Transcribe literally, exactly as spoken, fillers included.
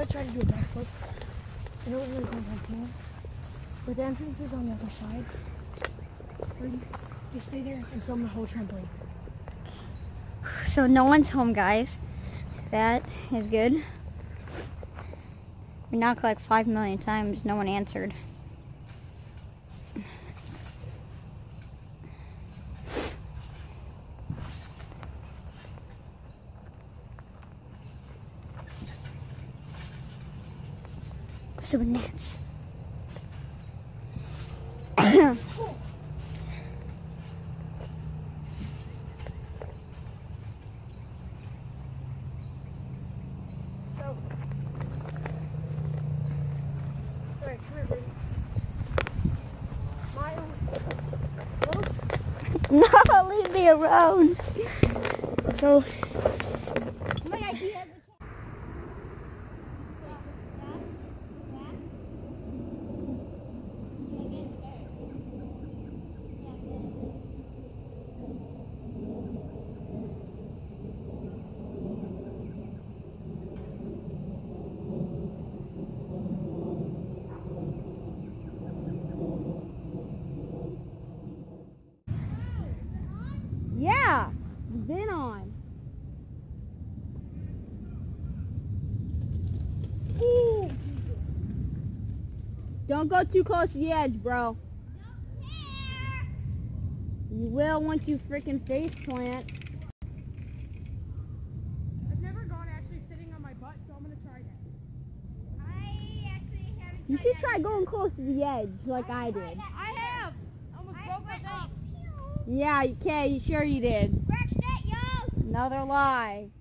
try to do a backflip. I know it's really cold right here, but the entrance is on the other side. Ready? Just stay there and film the whole trampoline. So no one's home, guys. That is good. We knocked like five million times. No one answered. So nets. No, leave me alone. So, oh my God, he has a Yeah, it's been on. Ooh. Don't go too close to the edge, bro. You will once you freaking face plant. I've never gone actually sitting on my butt, so I'm gonna try that. I actually haven't. You should try going close to the edge like I did. I have. Almost broke my up. Yeah, okay, sure you did. Scratch that, yo. Another lie.